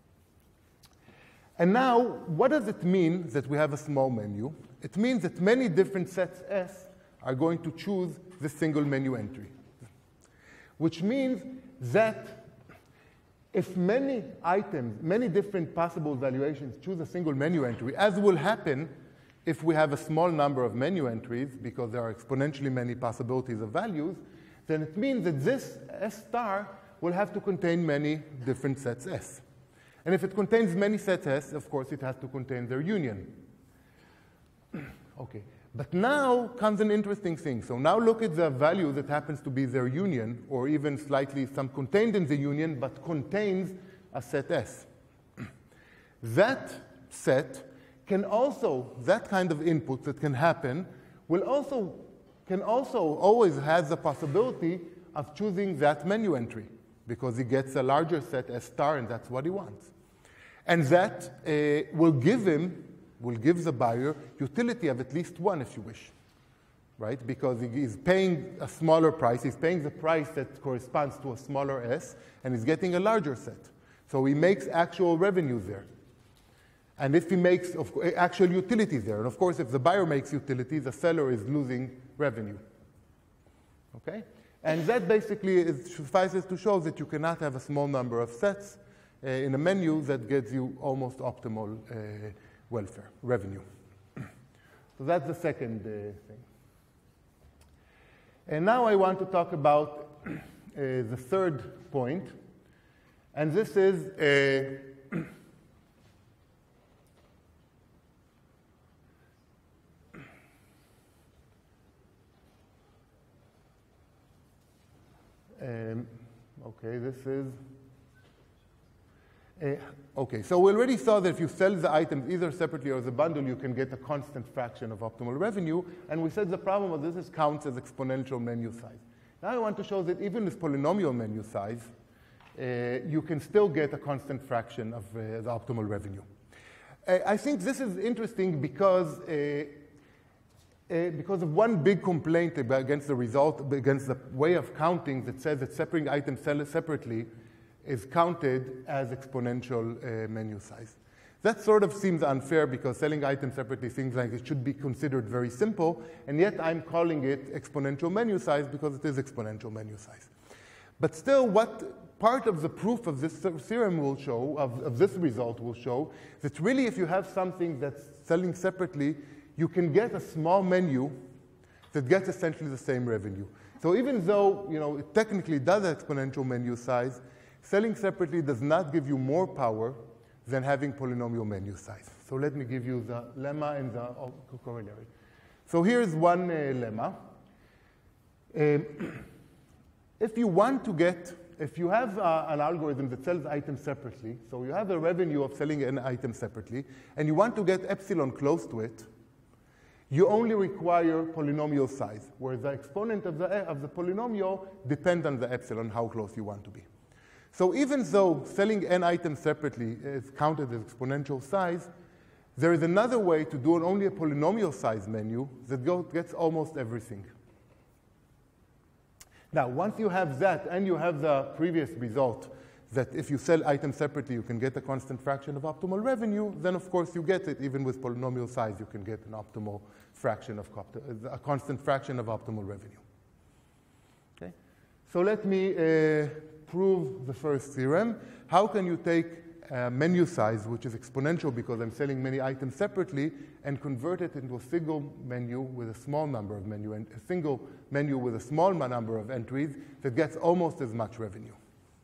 And now, what does it mean that we have a small menu? It means that many different sets S are going to choose this single menu entry. Which means that if many items, many different possible valuations choose a single menu entry, as will happen if we have a small number of menu entries, because there are exponentially many possibilities of values, then it means that this S star will have to contain many different sets S. And if it contains many sets S, of course, it has to contain their union. Okay, but now comes an interesting thing. So now look at the value that happens to be their union, or even slightly some contained in the union, but contains a set S. That set can also, that kind of input that can happen, will also, can also always has the possibility of choosing that menu entry, because he gets a larger set S star, and that's what he wants. And that uh, will give him, will give the buyer utility of at least one, if you wish, right? Because he is paying a smaller price. He's paying the price that corresponds to a smaller S, and he's getting a larger set. So he makes actual revenue there. And if he makes of, actual utility there, and of course, if the buyer makes utility, the seller is losing revenue. Okay? And that basically is, suffices to show that you cannot have a small number of sets uh, in a menu that gets you almost optimal uh, welfare, revenue. So that's the second uh, thing. And now I want to talk about uh, the third point. And this is a Um, okay, this is, uh, okay, so we already saw that if you sell the items either separately or as a bundle, you can get a constant fraction of optimal revenue, and we said the problem of this is counts as exponential menu size. Now I want to show that even with polynomial menu size, uh, you can still get a constant fraction of uh, the optimal revenue. Uh, I think this is interesting because uh, Uh, because of one big complaint against the result, against the way of counting that says that separating items separately is counted as exponential uh, menu size. That sort of seems unfair because selling items separately seems like it should be considered very simple, and yet I'm calling it exponential menu size because it is exponential menu size. But still, what part of the proof of this theorem will show, of, of this result will show, that really if you have something that's selling separately, you can get a small menu that gets essentially the same revenue. So even though, you know, it technically does exponential menu size, selling separately does not give you more power than having polynomial menu size. So let me give you the lemma and the corollary. So here's one uh, lemma. Um, if you want to get, if you have uh, an algorithm that sells items separately, so you have a revenue of selling an item separately, and you want to get epsilon close to it, you only require polynomial size, where the exponent of the, of the polynomial depends on the epsilon, how close you want to be. So even though selling n items separately is counted as exponential size, there is another way to do an only a polynomial size menu that go, gets almost everything. Now, once you have that, and you have the previous result, that if you sell items separately, you can get a constant fraction of optimal revenue, then of course you get it. Even with polynomial size, you can get an optimal fraction of, a constant fraction of optimal revenue. Okay? So let me uh, prove the first theorem. How can you take uh, menu size, which is exponential because I'm selling many items separately, and convert it into a single menu with a small number of menu, and a single menu with a small number of entries that gets almost as much revenue?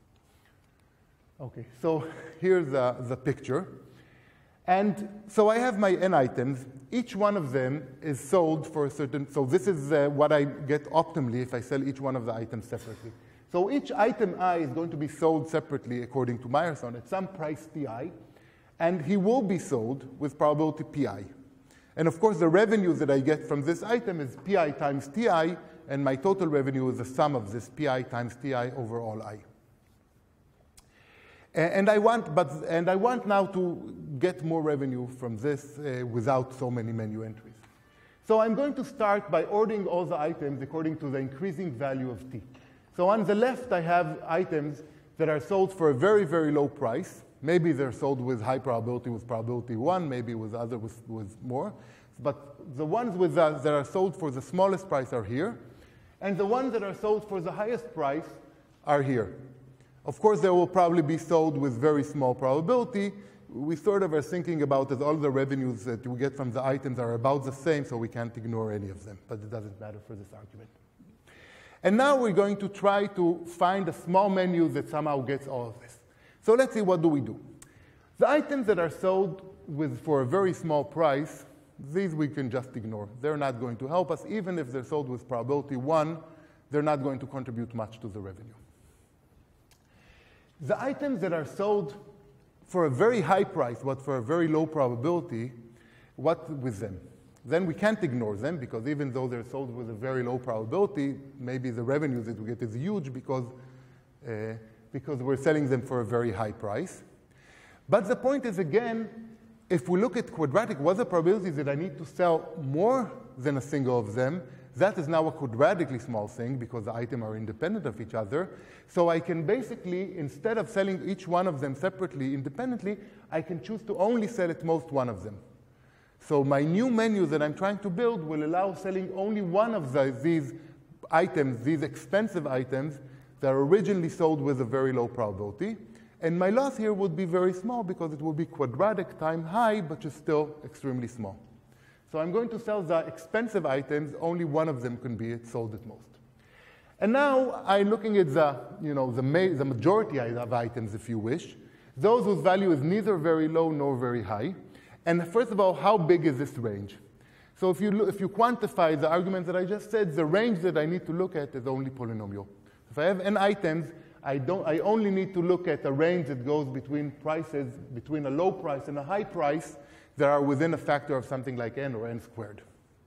Okay, so here's the, the picture. And so I have my n items. Each one of them is sold for a certain, so this is uh, what I get optimally if I sell each one of the items separately. So each item I is going to be sold separately according to Meyerson at some price Ti, and he will be sold with probability Pi. And of course, the revenue that I get from this item is Pi times Ti, and my total revenue is the sum of this Pi times Ti over all I. And I want, but, and I want now to get more revenue from this uh, without so many menu entries. So I'm going to start by ordering all the items according to the increasing value of T. So on the left, I have items that are sold for a very, very low price. Maybe they're sold with high probability, with probability one, maybe with other with, with more. But the ones with the, that are sold for the smallest price are here. And the ones that are sold for the highest price are here. Of course, they will probably be sold with very small probability. We sort of are thinking about that all the revenues that we get from the items are about the same, so we can't ignore any of them. But it doesn't matter for this argument. And now we're going to try to find a small menu that somehow gets all of this. So let's see, what do we do? The items that are sold with, for a very small price, these we can just ignore. They're not going to help us. Even if they're sold with probability one, they're not going to contribute much to the revenue. The items that are sold for a very high price, but for a very low probability, what with them? Then we can't ignore them, because even though they're sold with a very low probability, maybe the revenue that we get is huge because, uh, because we're selling them for a very high price. But the point is, again, if we look at quadratic, what are the probabilities that I need to sell more than a single of them? That is now a quadratically small thing, because the items are independent of each other. So I can basically, instead of selling each one of them separately, independently, I can choose to only sell at most one of them. So my new menu that I'm trying to build will allow selling only one of the, these items, these expensive items, that are originally sold with a very low probability. And my loss here would be very small, because it will be quadratic time high, but just still extremely small. So I'm going to sell the expensive items. Only one of them can be sold at most. And now I'm looking at the, you know, the, ma the majority of items, if you wish, those whose value is neither very low nor very high. And first of all, how big is this range? So if you, look, if you quantify the argument that I just said, the range that I need to look at is only polynomial. If I have n items, I, don't, I only need to look at a range that goes between prices, between a low price and a high price, that are within a factor of something like n or n squared.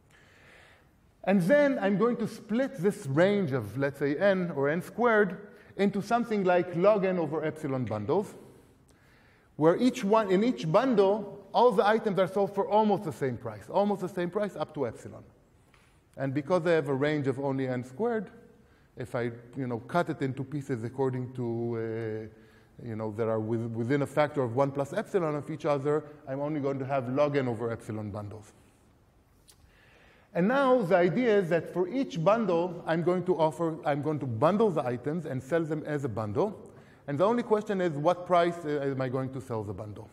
And then I'm going to split this range of, let's say, n or n squared into something like log n over epsilon bundles, where each one, in each bundle, all the items are sold for almost the same price, almost the same price up to epsilon. And because I have a range of only n squared, if I you know, cut it into pieces according to, uh, you know, that are with, within a factor of one plus epsilon of each other, I'm only going to have log n over epsilon bundles. And now the idea is that for each bundle, I'm going to offer, I'm going to bundle the items and sell them as a bundle. And the only question is, what price am I going to sell the bundle?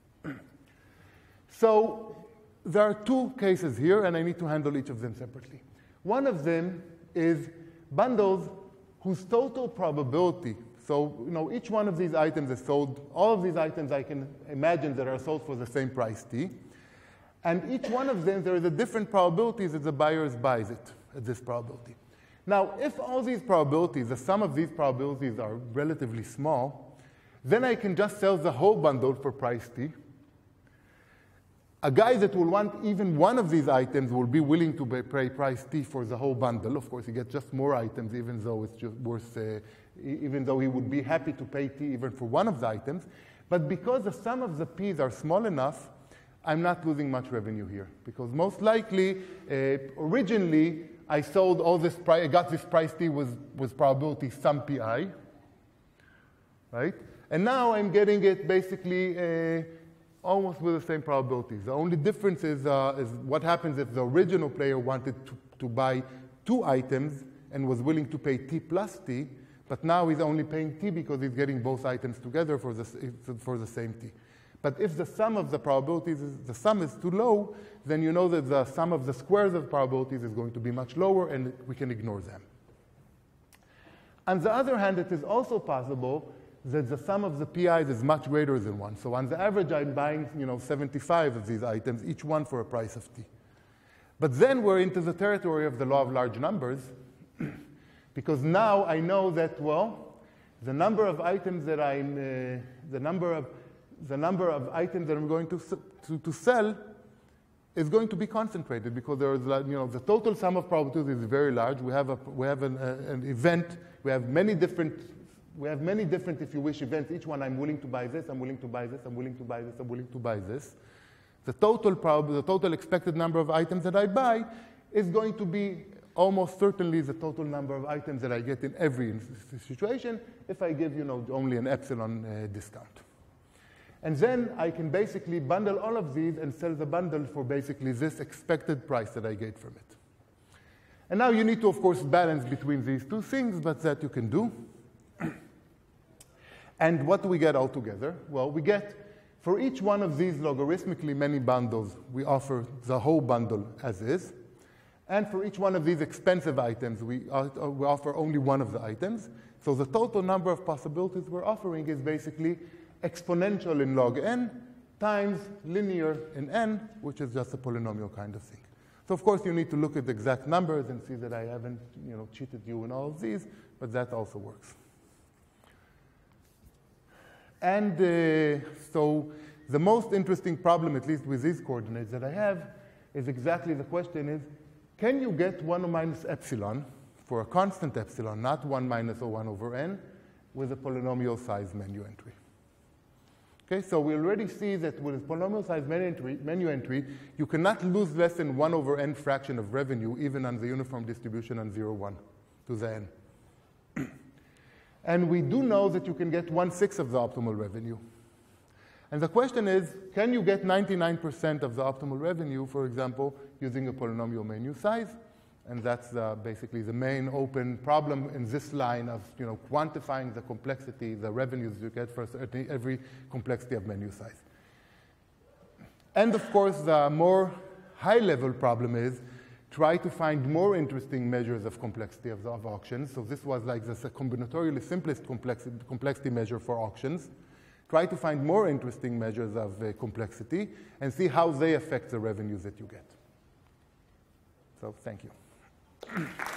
So there are two cases here, and I need to handle each of them separately. One of them is bundles whose total probability, so you know, each one of these items is sold, all of these items I can imagine that are sold for the same price t. And each one of them, there is a different probability that the buyer buys it at this probability. Now, if all these probabilities, the sum of these probabilities are relatively small, then I can just sell the whole bundle for price t. A guy that will want even one of these items will be willing to pay price t for the whole bundle. Of course, he gets just more items, even though it's just worth, uh, even though he would be happy to pay t even for one of the items. But because the sum of the p's are small enough, I'm not losing much revenue here, because most likely, uh, originally, I sold all this price, I got this price t with, with probability some pi, right? And now I'm getting it basically uh, almost with the same probabilities. The only difference is, uh, is what happens if the original player wanted to, to buy two items and was willing to pay t plus t, but now he's only paying t because he's getting both items together for the, for the same t. But if the sum of the probabilities, is, the sum is too low, then you know that the sum of the squares of probabilities is going to be much lower, and we can ignore them. On the other hand, it is also possible that the sum of the P Is is much greater than one. So on the average, I'm buying you know, seventy-five of these items, each one for a price of t. But then we're into the territory of the law of large numbers. Because now I know that, well, the number of items that I'm, uh, the number of, the number of items that I'm going to, to, to sell is going to be concentrated because there is, you know, the total sum of probabilities is very large. We have, a, we have an, uh, an event. We have many different, we have many different, if you wish, events. Each one, I'm willing to buy this, I'm willing to buy this, I'm willing to buy this, I'm willing to buy this. The total probability, the total expected number of items that I buy is going to be almost certainly the total number of items that I get in every situation if I give, you know, only an epsilon uh, discount. And then I can basically bundle all of these and sell the bundle for basically this expected price that I get from it. And now you need to, of course, balance between these two things, but that you can do. And what do we get altogether? Well, we get, for each one of these logarithmically many bundles, we offer the whole bundle as is. And for each one of these expensive items, we, uh, we offer only one of the items. So the total number of possibilities we're offering is basically exponential in log n times linear in n, which is just a polynomial kind of thing. So of course you need to look at the exact numbers and see that I haven't, you know, cheated you in all of these, but that also works. And uh, so the most interesting problem, at least with these coordinates that I have, is exactly the question is, can you get one minus epsilon for a constant epsilon, not one minus O one over n, with a polynomial size menu entry? Okay, so we already see that with polynomial size menu entry, menu entry, you cannot lose less than one over n fraction of revenue, even on the uniform distribution on zero, one to the n. And we do know that you can get one-sixth of the optimal revenue. And the question is, can you get ninety-nine percent of the optimal revenue, for example, using a polynomial menu size? And that's uh, basically the main open problem in this line of, you know, quantifying the complexity, the revenues you get for every complexity of menu size. And of course, the more high-level problem is try to find more interesting measures of complexity of, the, of auctions. So this was like the combinatorially simplest complexity, complexity measure for auctions. Try to find more interesting measures of uh, complexity and see how they affect the revenues that you get. So thank you.